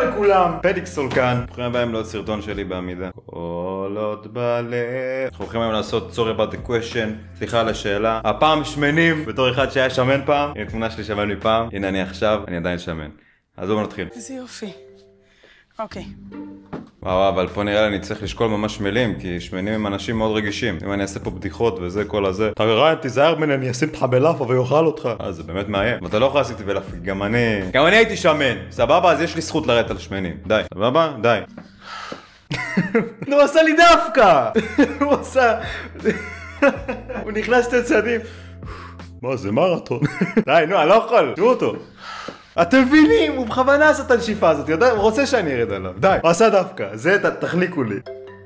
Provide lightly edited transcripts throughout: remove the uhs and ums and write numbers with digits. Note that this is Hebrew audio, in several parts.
לכולם, פדיקסול כאן. ברוכים הבאים לעוד סרטון שלי בעמידה. כל עוד בלב. אנחנו הולכים היום לעשות sorry about the question. סליחה על השאלה. הפעם שמנים, בתור אחד שהיה שמן פעם. הנה תמונה שלי שמן מפעם. הנה אני עכשיו, אני עדיין שמן. אז בואו נתחיל. איזה יופי. אוקיי. וואו, אבל פה נראה לי אני צריך לשקול ממש מילים, כי שמנים הם אנשים מאוד רגישים. אם אני אעשה פה בדיחות וזה כל הזה, אתה רואה, תיזהר ממני, אני אשים אותך בלאפה ויאכל אותך. זה באמת מאיים. ואתה לא יכול לעשות בלאפה, גם אני הייתי שמן. סבבה, אז יש לי זכות לרדת על שמנים. די. סבבה? די. הוא עשה לי דווקא! הוא עשה... הוא נכנס את הצעדים. מה זה מרתון? די, נו, אני לא יכול. תראו אותו. אתם מבינים? הוא בכוונה עשה את הנשיפה הזאת, יודע? הוא רוצה שאני ארד עליו. די, הוא עשה דווקא. זה, תחליקו לי.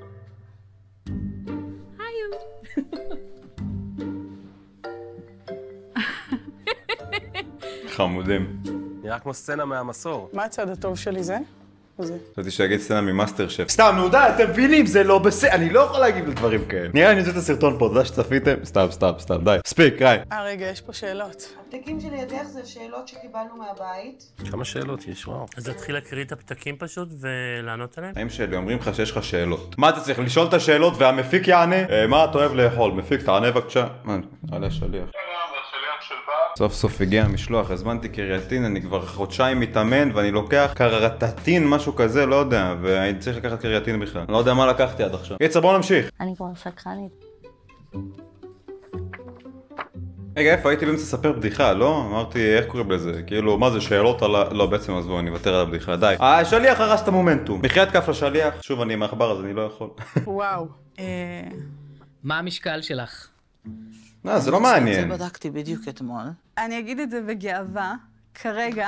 חמודים. נראה כמו סצנה מהמסור. מה הצד הטוב שלי זה? חשבתי שיגיד סצנה ממאסטר שף. סתם, נו די, אתם מבינים, זה לא בסדר. אני לא יכול להגיב לדברים כאלה. נראה אני יוצא את הסרטון פה, תודה שצפיתם. סתם, די. ספיק, ראי. רגע, יש פה שאלות. הפתקים שלידך זה שאלות שקיבלנו מהבית. כמה שאלות יש, וואו. אז תתחיל להקריא את הפתקים פשוט ולענות עליהם? החיים שלי אומרים לך שיש לך שאלות. מה אתה צריך לשאול את השאלות והמפיק יענה? מה אתה אוהב לאכול? מפיק, תענה בבקשה. מה, נעלה שליח. סוף סוף הגיע המשלוח, הזמנתי קריאטין, אני כבר חודשיים מתאמן ואני לוקח קרטטין, משהו כזה, לא יודע, והייתי צריך לקחת קריאטין בכלל. אני לא יודע מה לקחתי עד עכשיו. יצא, בוא נמשיך. אני כבר סקרנית. רגע, איפה? הייתי באמצע לספר בדיחה, לא? אמרתי, איך קוראים לזה? כאילו, מה זה, שאלות על ה... לא, בעצם אז בואו, אני אוותר על הבדיחה, די. השליח הרס את המומנטום. מחיית כף לשליח. שוב, אני עם העכבר, אז אני לא יכול. וואו. מה המשקל שלך? זה לא מעניין. זה בדקתי בדיוק אתמול. אני אגיד את זה בגאווה. כרגע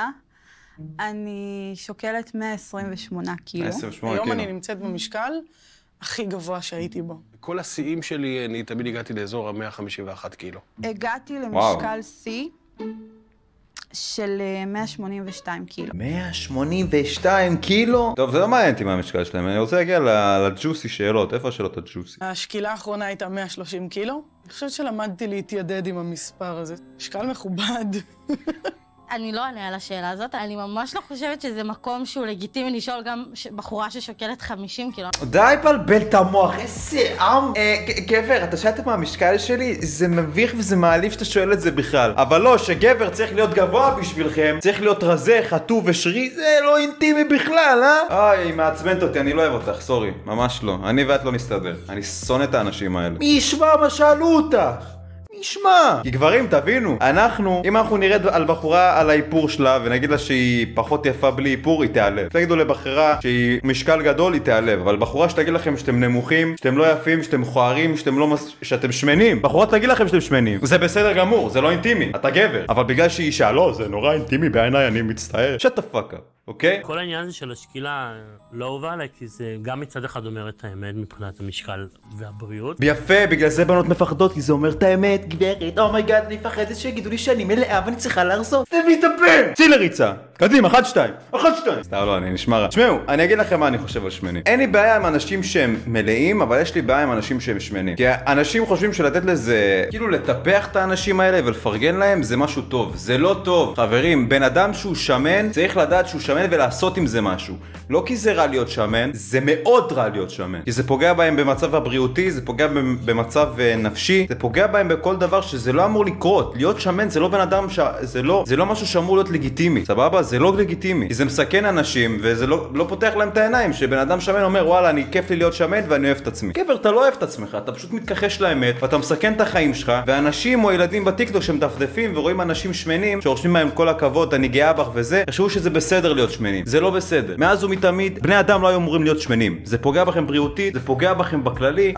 אני שוקלת 128 קילו. 128 היום קילו. אני נמצאת במשקל הכי גבוה שהייתי בו. כל השיאים שלי, אני תמיד הגעתי לאזור ה-151 קילו. הגעתי למשקל שיא של 182 קילו. 182 קילו? טוב, זה לא מעניין אותי מה המשקל שלהם. אני רוצה להגיע לג'וסי שאלות. איפה השאלות הג'וסי? השקילה האחרונה הייתה 130 קילו. אני חושבת שלמדתי להתיידד עם המספר הזה. משקל מכובד. אני לא אענה על השאלה הזאת, אני ממש לא חושבת שזה מקום שהוא לגיטימי לשאול גם בחורה ששוקלת 50 קילו. די בלבל את המוח, איזה עם. גבר, אתה שאלת מה המשקל שלי? זה מביך וזה מעליב שאתה שואל את זה בכלל. אבל לא, שגבר צריך להיות גבוה בשבילכם, צריך להיות רזה, חטוב ושרי, זה לא אינטימי בכלל, היא מעצבנת אותי, אני לא אוהב אותך, סורי, ממש לא. אני ואת לא נסתדר, אני שונא את האנשים האלה. מי ישמע מה שאלו אותך? נשמע! כי גברים, תבינו, אם אנחנו נרד על בחורה על האיפור שלה ונגיד לה שהיא פחות יפה בלי איפור, היא תיעלב. תגידו לבחורה שהיא משקל גדול, היא תיעלב. אבל בחורה שתגיד לכם שאתם נמוכים, שאתם לא יפים, שאתם מכוערים, שאתם שמנים, בחורה תגיד לכם שאתם שמנים. זה בסדר גמור, זה לא אינטימי, אתה גבר. אבל בגלל שהיא אישה, לא, זה נורא אינטימי בעיניי, אני מצטער. shut the fuck up. אוקיי? כל העניין הזה של השקילה לא הובא עליי, כי זה גם מצד אחד אומר את האמת מבחינת המשקל והבריאות. יפה, בגלל זה בנות מפחדות, כי זה אומר את האמת, גברת, אומייגאד, אני מפחדת שיגידו לי שאני מלאה ואני צריכה להרזות. תביא את הפה! צאי לריצה! קדימה, 1, 2. סתם לא, אני נשמע רע. תשמעו, אני אגיד לכם מה אני חושב על שמנים. אין לי בעיה עם אנשים שהם מלאים, אבל יש לי בעיה עם אנשים שהם שמנים. כי אנשים חושבים שלתת לזה, כאילו לטפח את האנשים האלה ולפרגן להם, זה משהו טוב. זה לא טוב. חברים, בן אדם שהוא שמן, צריך לדעת שהוא שמן ולעשות עם זה משהו. לא כי זה רע להיות שמן, זה מאוד רע להיות שמן. כי זה פוגע בהם במצב הבריאותי, זה פוגע במצב נפשי, זה פוגע בהם בכל דבר שזה לא אמור לקרות. להיות שמן זה לא בן אדם זה לא משהו שאמור להיות לגיטימי. סבבה? זה לא לגיטימי. כי זה מסכן אנשים וזה לא פותח להם את העיניים. שבן אדם שמן אומר, וואלה, אני כיף לי להיות שמן ואני אוהב את עצמי. גבר, אתה לא אוהב את עצמך, אתה פשוט מתכחש לאמת ואתה מסכן את החיים שלך. ואנשים או ילדים בטיקטוק שמדפדפים ורואים אנשים שמנים שרושמים מהם כל הכבוד, אני גאה בך וזה, חשבו שזה בסדר להיות שמנים. זה לא בסדר. מאז ומתמיד, בני אדם לא היו אמורים להיות שמנים. זה פוגע בכם בריאותית, זה פוגע בכם בכללי.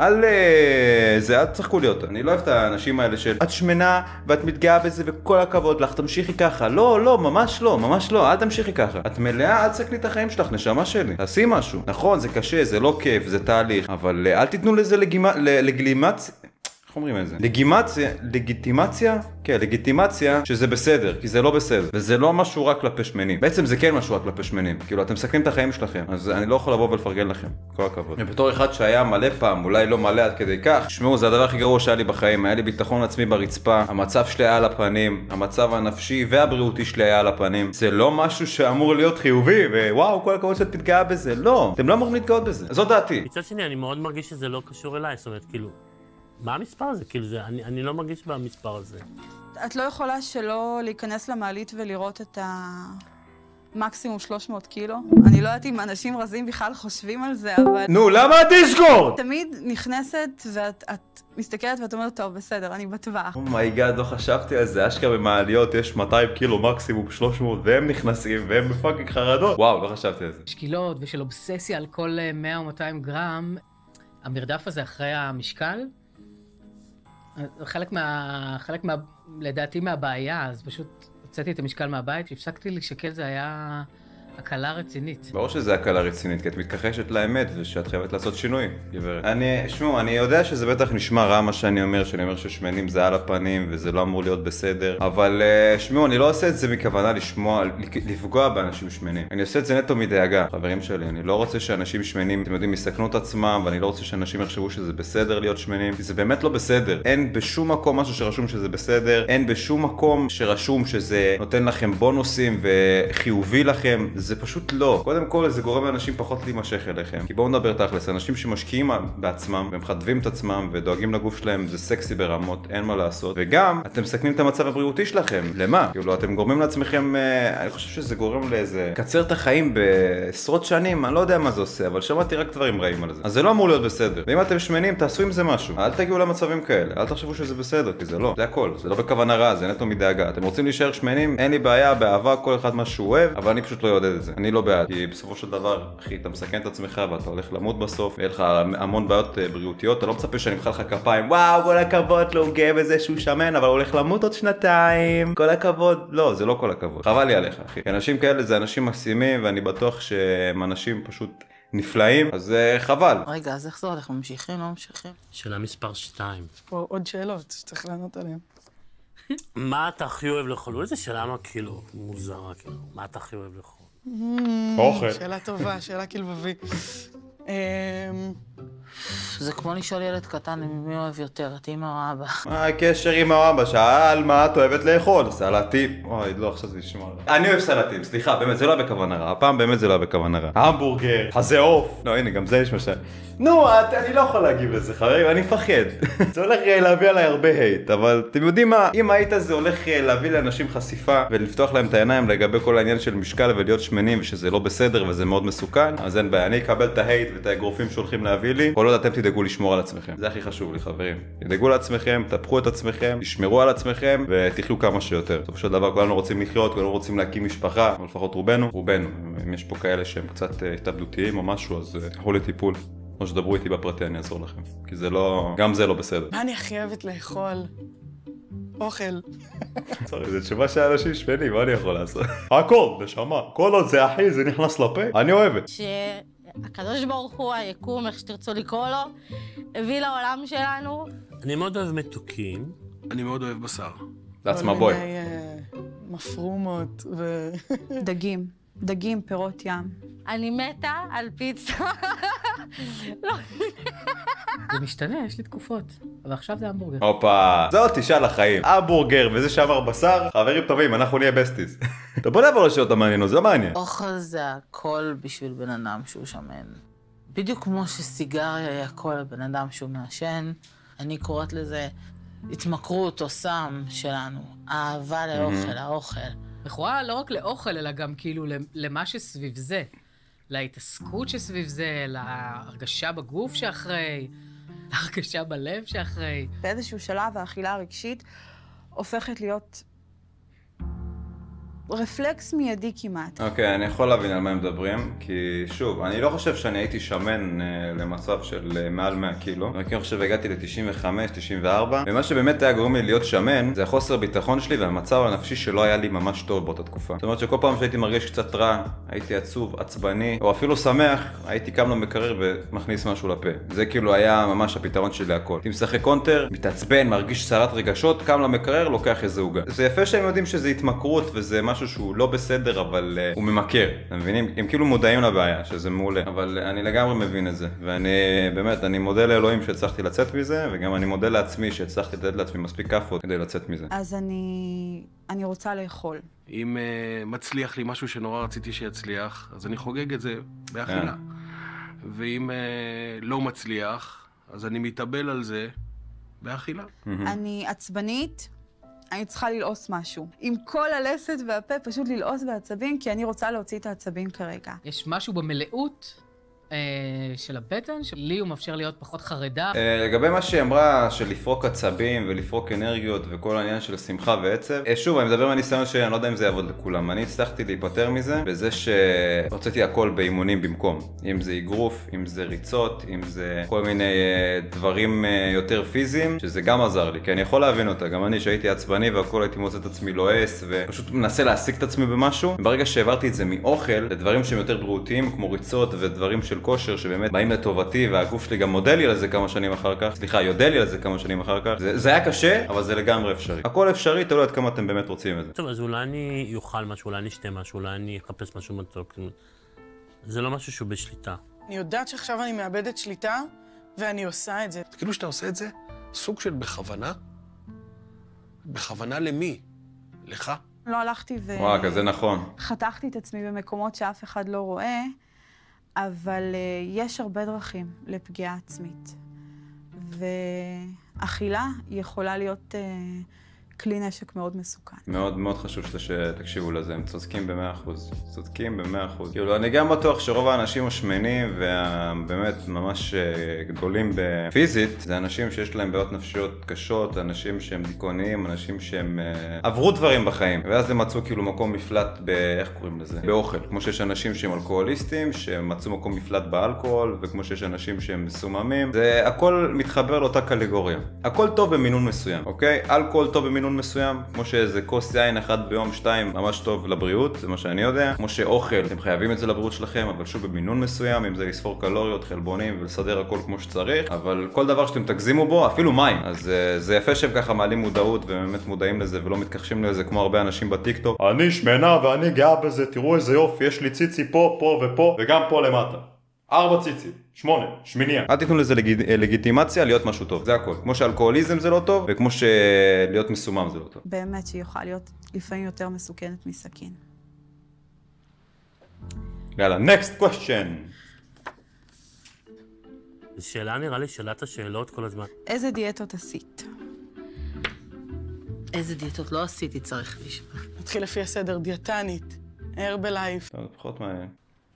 אל תצחקו להיות. אני לא אוהב את האנשים האלה של את שמנה ואת מתגאה בזה וכל הכבוד לך, תמשיכי ככה. לא, ממש לא, אל תמשיכי ככה. את מלאה, אל תסכלי את החיים שלך, נשמה שלי. תעשי משהו. נכון, זה קשה, זה לא כיף, זה תהליך, אבל אל תיתנו לזה לגלימציה. איך אומרים את זה? לגיטימציה? כן, לגיטימציה שזה בסדר, כי זה לא בסדר. וזה לא משהו רק כלפי שמנים. בעצם זה כן משהו רק כלפי שמנים. כאילו, אתם מסכנים את החיים שלכם, אז אני לא יכול לבוא ולפרגן לכם. כל הכבוד. ובתור אחד שהיה מלא פעם, אולי לא מלא עד כדי כך, תשמעו, זה הדבר הכי גרוע שהיה לי בחיים. היה לי ביטחון עצמי ברצפה, המצב שלי היה על הפנים, המצב הנפשי והבריאותי שלי היה על הפנים. זה לא משהו שאמור להיות חיובי, ווואו, כל הכבוד שאת מתגאה בזה. לא, אתם לא אמורים להתגאות בזה. זו דעתי. מצד שני, אני מאוד מרגיש שזה לא קשור אליי, זאת אומרת, כאילו, מה המספר הזה? כאילו, אני לא מרגיש במספר הזה. את לא יכולה שלא להיכנס למעלית ולראות את המקסימום 300 קילו. אני לא יודעת אם אנשים רזים בכלל חושבים על זה, אבל... נו, למה הדיסקורד? תמיד נכנסת ואת מסתכלת ואת אומרת, טוב, בסדר, אני בטווח. אומייגאד, לא חשבתי על זה. אשכרה במעליות יש 200 קילו מקסימום 300, והם נכנסים, והם בפאקינג חרדות. וואו, לא חשבתי על זה. שקילות ושל אובססיה על כל 100 או 200 גרם, המרדף הזה אחרי המשקל, חלק לדעתי מהבעיה, אז פשוט הוצאתי את המשקל מהבית, והפסקתי לשקל, זה היה הקלה רצינית. ברור שזה הקלה רצינית, כי את מתכחשת לאמת ושאת חייבת לעשות שינוי, גברת. שמעו, אני יודע שזה בטח נשמע רע מה שאני אומר ששמנים זה על הפנים וזה לא אמור להיות בסדר, אבל שמעו, אני לא עושה את זה מכוונה לפגוע באנשים שמנים. אני עושה את זה נטו מדאגה, חברים שלי. אני לא רוצה שאנשים שמנים, אתם יודעים, יסכנו את עצמם, ואני לא רוצה שאנשים יחשבו שזה בסדר להיות שמנים, כי זה באמת לא בסדר. אין בשום מקום משהו שרשום שזה בסדר, אין בשום מקום שרשום שזה נותן לכם בונוסים וחיובי לכם. זה פשוט לא. קודם כל, זה גורם לאנשים פחות להימשך אליכם. כי בואו נדבר תכלס, אנשים שמשקיעים בעצמם ומחדבים את עצמם ודואגים לגוף שלהם, זה סקסי ברמות, אין מה לעשות. וגם, אתם מסכנים את המצב הבריאותי שלכם. למה? כאילו, אתם גורמים לעצמכם, אני חושב שזה גורם לאיזה קצר את החיים בעשרות שנים, אני לא יודע מה זה עושה, אבל שמעתי רק דברים רעים על זה. אז זה לא אמור להיות בסדר. ואם אתם שמנים, תעשו עם זה משהו. אל תגיעו למצבים כאלה. אל תחשבו שזה בסדר, כי זה לא. זה הכל. זה לא בכוונה רע, זה נטו מדאגה. אתם רוצים להישאר שמנים? אין לי בעיה, באהבה, כל אחד מה שהוא אוהב, אבל אני פשוט לא יודעת את זה. אני לא בעד, כי בסופו של דבר, אחי, אתה מסכן את עצמך ואתה הולך למות בסוף, ויהיה לך המון בעיות בריאותיות, אתה לא מצפה שאני אמחא לך כפיים, וואו, כל הכבוד לו, הוא גאה בזה שהוא שמן, אבל הוא הולך למות עוד שנתיים, כל הכבוד. לא, זה לא כל הכבוד. חבל לי עליך, אחי. אנשים כאלה זה אנשים מקסימים, ואני בטוח שהם אנשים פשוט נפלאים, אז חבל. רגע, אז איך זה הולך? ממשיכים, לא ממשיכים? שאלה מספר 2. יש פה עוד שאלות שצריך לענות עליהן. מה אתה הכי אוהב לאכול? איזה שאלה מה כאילו מוזרה, כאילו. מה אתה הכי אוהב לאכול? אוכל. שאלה טובה, שאלה כלבבי. זה כמו לשאול ילד קטן מי אוהב יותר, את אמא או אבא. מה הקשר עם האבא? שאל מה את אוהבת לאכול? סלטים. אוי, לא, עכשיו זה נשמע רע. אני אוהב סלטים, סליחה, באמת, זה לא היה בכוונה רע. הפעם באמת זה לא היה בכוונה רע. המבורגר, חזה עוף. לא, הנה, גם זה יש משל. נו, אני לא יכול להגיב לזה, חברים, אני מפחד. זה הולך להביא עליי הרבה הייט, אבל אתם יודעים מה? אם היית זה הולך להביא לאנשים חשיפה ולפתוח להם את העיניים לגבי כל העניין של משקל ולהיות שמנים ושזה לא בסדר וזה מאוד מסוכן, אז אין בעיה, אני אקבל את ההייט ואת האגרופים שהולכים להביא לי, כל עוד אתם תדאגו לשמור על עצמכם. זה הכי חשוב לי, חברים. תדאגו לעצמכם, תפחו את עצמכם, תשמרו על עצמכם ותחיו כמה שיותר. בסופו של דבר כולנו רוצים לחיות, כולנו רוצים להקים משפחה, אבל לפחות רובנו. אם יש פה כאלה שהם קצת התאבדותיים או משהו, אז תלכו לטיפול. או שדברו איתי בפרטי, אני אעזור לכם. כי זה לא... גם זה לא בסדר. מה אני הכי אוהבת לאכול? אוכל. סורי, זה תשובה של אנשים שמנים, מה אני יכול לעשות? הכל, נשמה. כל עוד זה אחי, זה נכנס לפה. אני אוהבת. שהקדוש ברוך הוא, היקום, איך שתרצו לקרוא לו, הביא לעולם שלנו. אני מאוד אוהב מתוקים. אני מאוד אוהב בשר. That's my boy. מפרומות ו... דגים, פירות ים. אני מתה על פיצה. זה משתנה, יש לי תקופות. אבל עכשיו זה המבורגר. הופה, זאת תשאל לחיים. המבורגר וזה שעבר בשר, חברים טובים, אנחנו נהיה בסטיס. טוב, בוא נעבור לשאלות המעניינות, זה מעניין. אוכל זה הכל בשביל בן אדם שהוא שמן. בדיוק כמו שסיגריה היא הכל לבן אדם שהוא מעשן, אני קוראת לזה התמכרות או סם שלנו. אהבה לאוכל, האוכל. לכאורה לא רק לאוכל, אלא גם כאילו למה שסביב זה. להתעסקות שסביב זה, להרגשה בגוף שאחרי, להרגשה בלב שאחרי. באיזשהו שלב האכילה הרגשית הופכת להיות רפלקס מיידי כמעט. אוקיי, אני יכול להבין על מה הם מדברים, כי שוב, אני לא חושב שאני הייתי שמן למצב של מעל 100 קילו. אני חושב שהגעתי ל-95, 94, ומה שבאמת היה גורם לי להיות שמן, זה החוסר ביטחון שלי והמצב הנפשי שלא היה לי ממש טוב באותה תקופה. זאת אומרת שכל פעם שהייתי מרגיש קצת רע, הייתי עצוב, עצבני, או אפילו שמח, הייתי קם למקרר ומכניס משהו לפה. זה כאילו היה ממש הפתרון שלי להכל. הייתי משחק קונטר, מתעצבן, מרגיש סערת רגשות, קם למקרר, לוקח איזה עוגה. זה יפה שהם יודעים שזה התמכרות וזה משהו שהוא לא בסדר, אבל הוא ממכר. אתם מבינים? הם כאילו מודעים לבעיה, שזה מעולה. אבל אני לגמרי מבין את זה. ואני באמת, אני מודה לאלוהים שהצלחתי לצאת מזה, וגם אני מודה לעצמי שהצלחתי לתת לעצמי מספיק כפות כדי לצאת מזה. אז אני רוצה לאכול. אם מצליח לי משהו שנורא רציתי שיצליח, אז אני חוגג את זה באכילה. ואם לא מצליח, אז אני מתאבל על זה באכילה. אני עצבנית, אני צריכה ללעוס משהו. עם כל הלסת והפה, פשוט ללעוס בעצבים, כי אני רוצה להוציא את העצבים כרגע. יש משהו במלאות של הבטן, שלי הוא מאפשר להיות פחות חרדה. לגבי מה שהיא אמרה, של לפרוק עצבים ולפרוק אנרגיות וכל העניין של שמחה ועצב, שוב, אני מדבר מהניסיון שלי, אני לא יודע אם זה יעבוד לכולם. אני הצלחתי להיפטר מזה, בזה שרציתי הכל באימונים במקום. אם זה אגרוף, אם זה ריצות, אם זה כל מיני דברים יותר פיזיים, שזה גם עזר לי, כי אני יכול להבין אותה. גם אני שהייתי עצבני והכל הייתי מוצא את עצמי לועס, ופשוט מנסה להשיג את עצמי במשהו. ברגע שהעברתי את זה מאוכל לדברים שהם יותר בריאותיים, כמו ריצות ודברים של כושר שבאמת באים לטובתי, והגוף שלי גם מודל לי על זה כמה שנים אחר כך. סליחה, יודע לי על זה כמה שנים אחר כך. זה היה קשה, אבל זה לגמרי אפשרי. הכל אפשרי, תלוי עד כמה אתם באמת רוצים את זה. טוב, אז אולי אני אוכל משהו, אולי אני אשתה משהו, אולי אני אחפש משהו מתוק. זה לא משהו שהוא בשליטה. אני יודעת שעכשיו אני מאבדת שליטה, ואני עושה את זה. כאילו שאתה עושה את זה, סוג של בכוונה? בכוונה למי? לך? לא הלכתי וואו, כזה נכון. חתכתי את עצמי במקומות שאף אחד לא רואה, אבל יש הרבה דרכים לפגיעה עצמית. ואכילה יכולה להיות כלי נשק מאוד מסוכן. מאוד מאוד חשוב שתקשיבו לזה, הם צודקים ב100%. צודקים ב100%. כאילו, אני גם בטוח שרוב האנשים השמנים והבאמת ממש גדולים בפיזית, זה אנשים שיש להם בעיות נפשיות קשות, אנשים שהם דיכאוניים, אנשים שהם עברו דברים בחיים. ואז הם מצאו כאילו מקום מפלט איך קוראים לזה? באוכל. כמו שיש אנשים שהם אלכוהוליסטים, שמצאו מקום מפלט באלכוהול, וכמו שיש אנשים שהם מסוממים. זה הכל מתחבר לאותה קטגוריה. הכל טוב במינון מסוים, אוקיי? אלכוהול טוב במינון מסוים, כמו שאיזה כוס יין אחד ביום 2 ממש טוב לבריאות, זה מה שאני יודע. כמו שאוכל, אתם חייבים את זה לבריאות שלכם, אבל שוב במינון מסוים, אם זה לספור קלוריות, חלבונים ולסדר הכל כמו שצריך, אבל כל דבר שאתם תגזימו בו, אפילו מים. אז זה יפה שהם ככה מעלים מודעות ובאמת מודעים לזה ולא מתכחשים לזה כמו הרבה אנשים בטיקטוק. אני שמנה ואני גאה בזה, תראו איזה יופי, יש לי ציצי פה, פה ופה, וגם פה למטה. 4 ציצי, 8, שמיניה. אל תיתנו לזה לגיטימציה להיות משהו טוב, זה הכל. כמו שאלכוהוליזם זה לא טוב, וכמו שלהיות מסומם זה לא טוב. באמת שהיא יכולה להיות לפעמים יותר מסוכנת מסכין. יאללה, next question. שאלה נראה לי שאלת השאלות כל הזמן. איזה דיאטות עשית? איזה דיאטות לא עשיתי, צריך לשמוע. נתחיל לפי הסדר, דיאטנית, הרבלייף. טוב, זה פחות מעניין.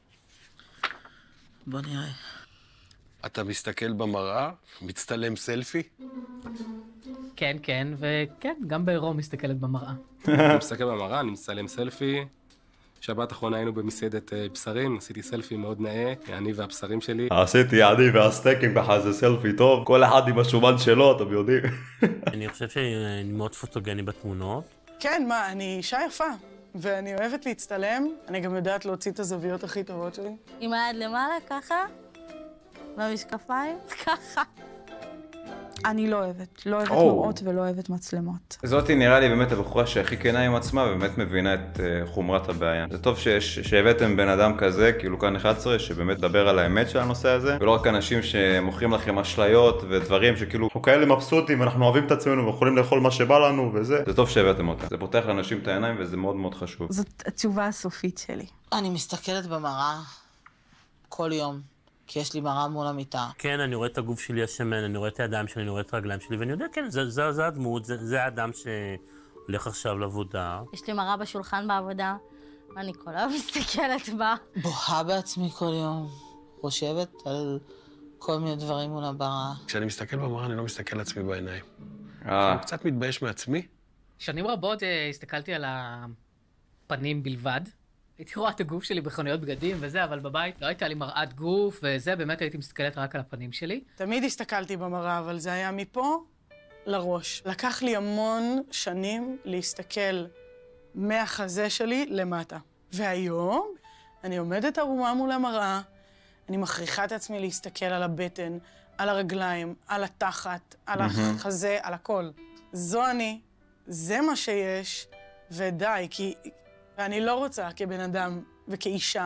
בוא נראה. אתה מסתכל במראה, מצטלם סלפי? כן, כן, וכן, גם בעירום מסתכלת במראה. אני מסתכל במראה, אני מצטלם סלפי. שבת האחרונה היינו במסעדת בשרים, עשיתי סלפי מאוד נאה, אני והבשרים שלי. עשיתי אני והסטייקים ככה איזה סלפי טוב, כל אחד עם השומן שלו, אתם יודעים. אני חושב שאני מאוד פוטוגני בתמונות. כן, מה, אני אישה יפה, ואני אוהבת להצטלם, אני גם יודעת להוציא את הזוויות הכי טובות שלי. עם היד למעלה, ככה, במשקפיים, ככה. אני לא אוהבת מראות ולא אוהבת מצלמות. זאתי נראה לי באמת הבחורה שהכי כנה עם עצמה ובאמת מבינה את חומרת הבעיה. זה טוב שהבאתם בן אדם כזה, כאילו כאן 11, שבאמת דבר על האמת של הנושא הזה, ולא רק אנשים שמוכרים לכם אשליות ודברים שכאילו אנחנו כאלה מבסוטים, אנחנו אוהבים את עצמנו ויכולים לאכול מה שבא לנו וזה. זה טוב שהבאתם אותה. זה פותח לאנשים את העיניים וזה מאוד מאוד חשוב. זאת התשובה הסופית שלי. אני מסתכלת במראה כל יום. כי יש לי מראה מול המיטה. כן, אני רואה את הגוף שלי השמן, אני רואה את הידיים שלי, אני רואה את הרגליים שלי, ואני יודע, כן, זה הדמות, זה האדם שהולך עכשיו לעבודה. יש לי מראה בשולחן בעבודה, ואני כל היום מסתכלת בה. בוהה בעצמי כל יום, חושבת על כל מיני דברים מול הברה. כשאני מסתכל במראה, אני לא מסתכל על עצמי בעיניים. אני קצת מתבייש מעצמי. שנים רבות הסתכלתי על פנים בלבד. הייתי רואה את הגוף שלי בחנויות בגדים וזה, אבל בבית לא הייתה לי מראת גוף, וזה, באמת הייתי מסתכלת רק על הפנים שלי. תמיד הסתכלתי במראה, אבל זה היה מפה לראש. לקח לי המון שנים להסתכל מהחזה שלי למטה. והיום אני עומדת ערומה מול המראה, אני מכריחה את עצמי להסתכל על הבטן, על הרגליים, על התחת, על החזה, על הכל. זו אני, זה מה שיש, ודי, כי אני לא רוצה כבן אדם וכאישה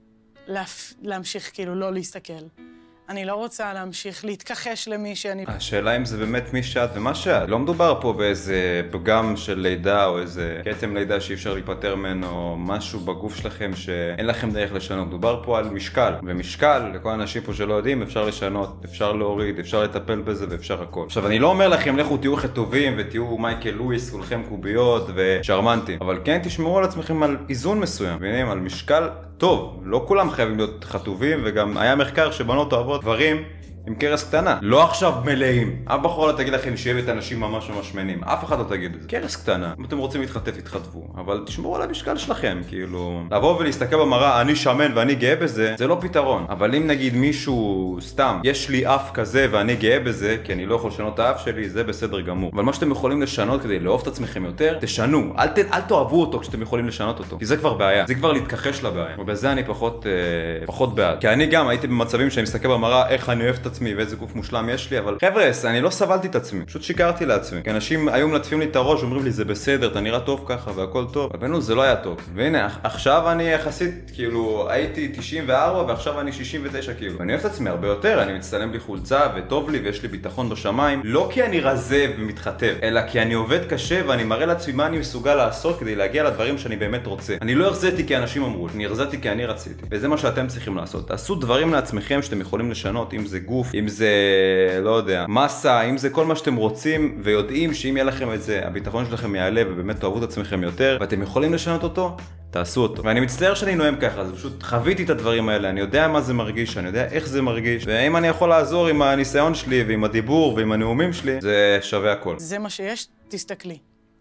להמשיך כאילו לא להסתכל. אני לא רוצה להמשיך להתכחש למי שאני... השאלה אם זה באמת מי שאת ומה שאת. לא מדובר פה באיזה פגם של לידה או איזה קטם לידה שאי אפשר להיפטר ממנו, או משהו בגוף שלכם שאין לכם דרך לשנות. מדובר פה על משקל, ומשקל, לכל האנשים פה שלא יודעים, אפשר לשנות, אפשר להוריד, אפשר לטפל בזה ואפשר הכל. עכשיו, אני לא אומר לכם, לכו תהיו חטובים ותהיו מייקל לואיס, כולכם קוביות ושרמנטים, אבל כן תשמרו על עצמכם על איזון מסוים, מבינים? על משקל טוב. לא כולם חייבים להיות חטובים, וגם היה מחקר שבנות אוהבות דברים עם קרס קטנה. לא עכשיו מלאים. אף בחור לא תגיד לכם שיהיה את אנשים ממש ממש שמנים. אף אחד לא תגיד את זה. קרס קטנה. אם אתם רוצים להתחטף, התחטפו. אבל תשמרו על המשקל שלכם. כאילו, לבוא ולהסתכל במראה, אני שמן ואני גאה בזה, זה לא פתרון. אבל אם נגיד מישהו, סתם, יש לי אף כזה ואני גאה בזה, כי אני לא יכול לשנות את האף שלי, זה בסדר גמור. אבל מה שאתם יכולים לשנות כדי לאהוב את עצמכם יותר, תשנו. אל תאהבו אותו כשאתם יכולים לשנות אותו. כי זה כבר בעיה. זה כבר להתכחש לבעיה. ובזה אני פחות בעד. כי אני גם הייתי במצבים שאני מסתכל במראה איך אני אוהב את עצמי ואיזה גוף מושלם יש לי, אבל חבר'ה, אני לא סבלתי את עצמי, פשוט שיקרתי לעצמי. כי אנשים היו מלטפים לי את הראש, אומרים לי זה בסדר, אתה נראה טוב ככה והכל טוב. אבל בינינו זה לא היה טוב. והנה, עכשיו אני יחסית, כאילו, הייתי 94 ועכשיו אני 69 כאילו. ואני אוהב את עצמי הרבה יותר, אני מצטלם בלי חולצה וטוב לי ויש לי ביטחון בשמיים, לא כי אני רזה ומתחתב, אלא כי אני עובד קשה ואני מראה לעצמי מה אני מסוגל לעשות כדי להגיע לדברים שאני באמת רוצה. אני לא הרזיתי כי אנשים אמרו, אני הרזיתי כי אני רציתי. וזה מה שאתם צריכים לעשות. תעשו דברים לעצמכם שאתם יכולים לשנות, אם זה גוף, אם זה, לא יודע, מסה, אם זה כל מה שאתם רוצים, ויודעים שאם יהיה לכם את זה, הביטחון שלכם יעלה ובאמת תאהבו את עצמכם יותר, ואתם יכולים לשנות אותו, תעשו אותו. ואני מצטער שאני נואם ככה, זה פשוט חוויתי את הדברים האלה, אני יודע מה זה מרגיש, אני יודע איך זה מרגיש, ואם אני יכול לעזור עם הניסיון שלי ועם הדיבור ועם הנאומים שלי, זה שווה הכל. זה מה שיש, תסתכלי.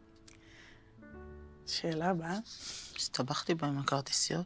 שאלה הבאה. הסתבכתי בה עם הכרטיסיות.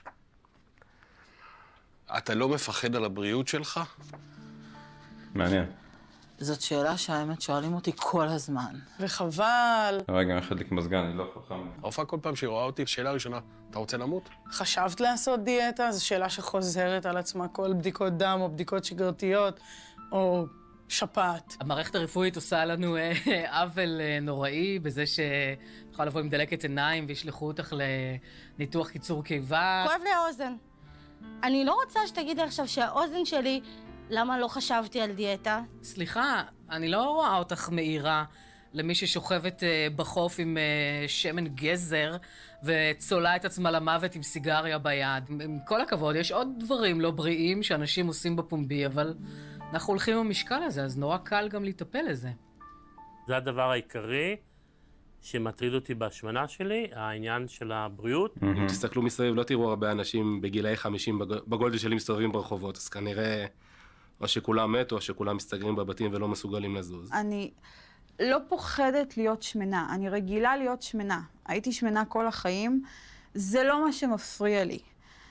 אתה לא מפחד על הבריאות שלך? מעניין. זאת שאלה שהאמת שואלים אותי כל הזמן. וחבל. רגע, אני חדליק מזגן, אני לא חכם. הרופאה כל פעם שהיא רואה אותי, שאלה ראשונה, אתה רוצה למות? חשבת לעשות דיאטה? זו שאלה שחוזרת על עצמה כל בדיקות דם או בדיקות שגרתיות או שפעת. המערכת הרפואית עושה לנו עוול נוראי בזה שיכולה לבוא עם דלקת עיניים וישלחו אותך לניתוח קיצור קיבה. כואב לי האוזן. אני לא רוצה שתגידי עכשיו שהאוזן שלי, למה לא חשבתי על דיאטה? סליחה, אני לא רואה אותך מאירה למי ששוכבת בחוף עם שמן גזר וצולה את עצמה למוות עם סיגריה ביד. עם כל הכבוד, יש עוד דברים לא בריאים שאנשים עושים בפומבי, אבל אנחנו הולכים עם המשקל הזה, אז נורא קל גם לטפל לזה. זה הדבר העיקרי שמטריד אותי בהשמנה שלי, העניין של הבריאות. אם תסתכלו מסביב, לא תראו הרבה אנשים בגילאי 50 בגודל שלי מסתובבים ברחובות, אז כנראה או שכולם מתו או שכולם מסתגרים בבתים ולא מסוגלים לזוז. אני לא פוחדת להיות שמנה, אני רגילה להיות שמנה. הייתי שמנה כל החיים, זה לא מה שמפריע לי.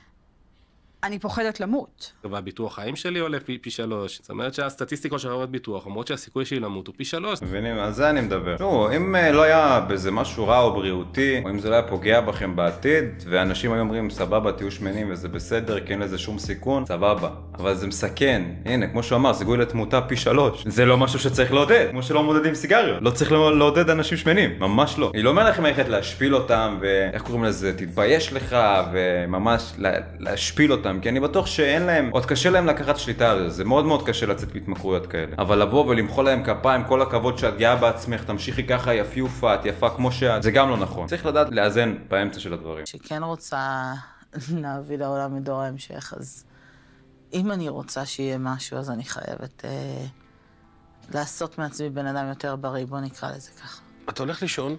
אני פוחדת למות. והביטוח חיים שלי עולה פי 3. זאת אומרת שהסטטיסטיקות של חברות ביטוח אומרות שהסיכוי שלי למות הוא פי 3. מבינים? על זה אני מדבר. תראו, אם לא היה בזה משהו רע או בריאותי, או אם זה לא היה פוגע בכם בעתיד, ואנשים היו אומרים, סבבה, תהיו שמנים וזה בסדר, כי אין לזה שום סיכון, סבבה. אבל זה מסכן. הנה, כמו שהוא אמר, סיכוי לתמותה פי 3. זה לא משהו שצריך לעודד, כמו שלא מודדים סיגריות. לא צריך לעודד אנשים שמנים, ממש לא. אני לא אומר לכם איך להשפיל אותם, ואיך קוראים לזה, תתבייש לך, וממש להשפיל אותם, כי אני בטוח שאין להם, עוד קשה להם לקחת שליטה על זה, זה מאוד מאוד קשה לצאת בהתמכרויות כאלה. אבל לבוא ולמחוא להם כפיים, כל הכבוד שאת גאה בעצמך, תמשיכי ככה יפיופה, את יפה כמו שאת, זה גם לא נכון. צריך לדעת לאזן באמצע של הדברים. שכן רוצה להביא לעולם מדור ההמשך, אז אם אני רוצה שיהיה משהו, אז אני חייבת לעשות מעצמי בן אדם יותר בריא, בוא נקרא לזה ככה. אתה הולך לישון,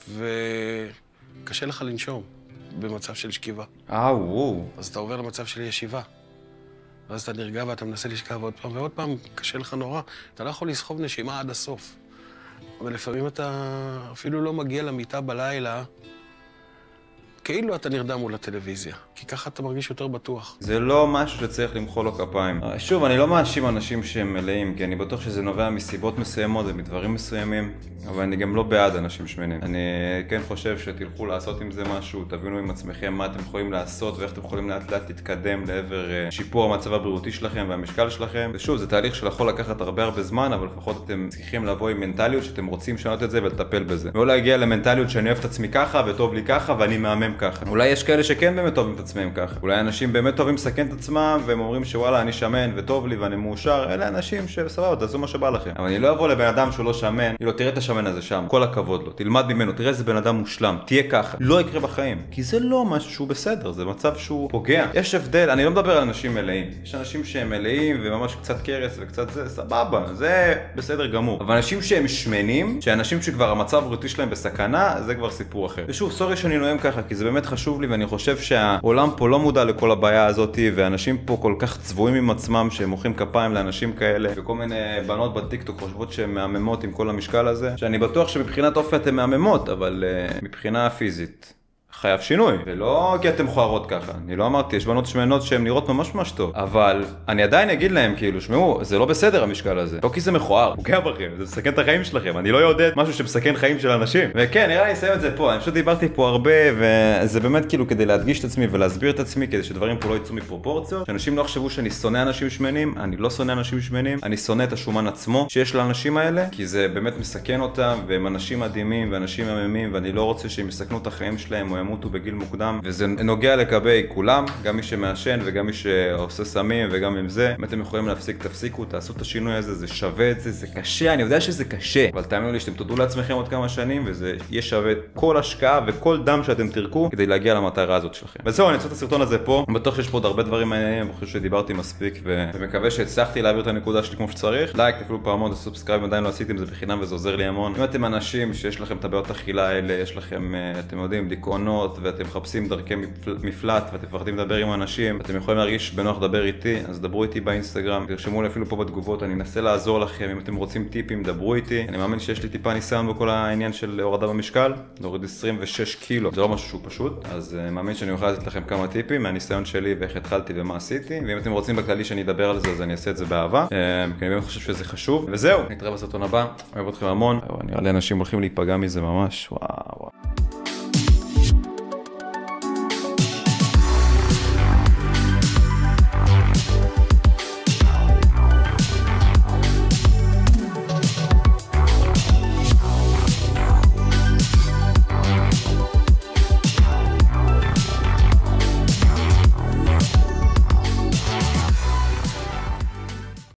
וקשה לך לנשום. במצב של שכיבה. וואו. אז אתה עובר למצב של ישיבה. ואז אתה נרגע ואתה מנסה לשכב עוד פעם, ועוד פעם קשה לך נורא. אתה לא יכול לסחוב נשימה עד הסוף. אבל לפעמים אתה אפילו לא מגיע למיטה בלילה, כאילו אתה נרדם מול הטלוויזיה, כי ככה אתה מרגיש יותר בטוח. זה לא משהו שצריך למחוא לו כפיים. שוב, אני לא מאשים אנשים שהם מלאים, כי אני בטוח שזה נובע מסיבות מסוימות ומדברים מסוימים, אבל אני גם לא בעד אנשים שמנים. אני כן חושב שתלכו לעשות עם זה משהו, תבינו עם עצמכם מה אתם יכולים לעשות ואיך אתם יכולים לאט לאט להתקדם לעבר שיפור המצב הבריאותי שלכם והמשקל שלכם. ושוב, זה תהליך שיכול לקחת הרבה זמן, אבל לפחות אתם צריכים לבוא עם מנטליות שאתם רוצים לשנות את זה ולטפל בזה. ולא להגיע למנטליות שאני אוהב את עצמי ככה וטוב לי ככה ואני מאמם ככה. אולי יש כאלה שכן באמת טובים את עצמם ככה. אולי אנשים באמת טובים לסכן את עצמם והם אומרים שוואלה אני שמן וטוב לי ואני מאושר. אלה אנשים שסבבה, תעשו מה שבא לכם. אבל אני לא אבוא לבן אדם שהוא לא שמן, לא תראה את השמן הזה שם, כל הכבוד לו, תלמד ממנו, תראה איזה בן אדם מושלם, תהיה ככה. לא יקרה בחיים, כי זה לא משהו שהוא בסדר, זה מצב שהוא פוגע. יש הבדל, אני לא מדבר על אנשים מלאים. יש אנשים שהם מלאים וממש קצת קרס וקצת זה, סבבה, זה בסדר גמור. אבל אנשים שהם שמנים, שאנשים שכבר המצב הבריאותי שלהם בסכנה, זה כבר סיפור אחר. ושוב, סורי שאני נואם ככה, כי זה באמת חשוב לי ואני חושב שהעולם פה לא מודע לכל הבעיה הזאת, ואנשים פה כל כך צבועים עם עצמם שהם מוחאים כפיים לאנשים כאלה, וכל מיני בנות בטיקטוק חושבות שהן מהממות עם כל המשקל הזה, שאני בטוח שמבחינת אופי אתן מהממות, אבל מבחינה פיזית חייב שינוי, ולא כי אתם מכוערות ככה. אני לא אמרתי, יש בנות שמנות שהן נראות ממש טוב, אבל אני עדיין אגיד להם כאילו, שמעו, זה לא בסדר המשקל הזה. לא כי זה מכוער, פוגע בכם, זה מסכן את החיים שלכם. אני לא יודע משהו שמסכן חיים של אנשים. וכן, נראה לי אסיים את זה פה. אני פשוט דיברתי פה הרבה, וזה באמת כאילו כדי להדגיש את עצמי ולהסביר את עצמי, כדי שדברים פה לא יצאו מפרופורציות. שאנשים לא חשבו שאני שונא אנשים שמנים, אני לא שונא אנשים שמנים, אני שונא את השומן עצמו שיש לאנשים האלה, כי זה באמת מסכן אותם, והם אנשים מדהימים ואנשים מהממים, ואני לא רוצה שהם יסכנו את החיים שלהם או ימותו בגיל מוקדם, וזה נוגע לגבי כולם, גם מי שמעשן וגם מי שעושה סמים וגם עם זה. אם אתם יכולים להפסיק, תפסיקו, תעשו את השינוי הזה, זה שווה את זה, זה קשה, אני יודע שזה קשה, אבל תאמינו לי שאתם תודו לעצמכם עוד כמה שנים, וזה יהיה שווה כל השקעה וכל דם שאתם תרקו כדי להגיע למטרה הזאת שלכם. וזהו, אני אעשה את הסרטון הזה פה, אני בטוח שיש פה עוד הרבה דברים מעניינים, אני חושב שדיברתי מספיק ומקווה שהצלחתי להעביר את הנקודה שלי כמו שצריך. לייק, תפעילו פעמון, סאבסקרייב, עדיין לא עשיתם, זה בחינם וזה עוזר לי המון. אם אתם אנשים שיש לכם את הבעיות אכילה האלה, יש לכם, אתם יודעים, דיכאונות ואתם מחפשים דרכי מפלט ואתם מפחדים לדבר עם אנשים, אתם יכולים להרגיש בנוח לדבר איתי, אז דברו איתי באינסטגרם, תרשמו לי אפילו פה בתגובות, אני אנסה לעזור לכם. אם אתם רוצים טיפים, דברו איתי. אני מאמין שיש לי טיפה ניסיון בכל העניין של הורדה במשקל, להוריד 26 קילו, זה לא משהו שהוא פשוט, אז מאמין שאני אוכל לתת לכם כמה טיפים מהניסיון שלי ואיך התחלתי ומה עשיתי. ואם אתם רוצים בכללי שאני אדבר על זה, אז אני אעשה את זה באהבה, כי אני באמת חושב שזה חשוב. וזהו, נתראה בסרטון הבא, אוהב אתכם המון. נראה לי אנשים הולכים להיפגע מזה ממש, וואו.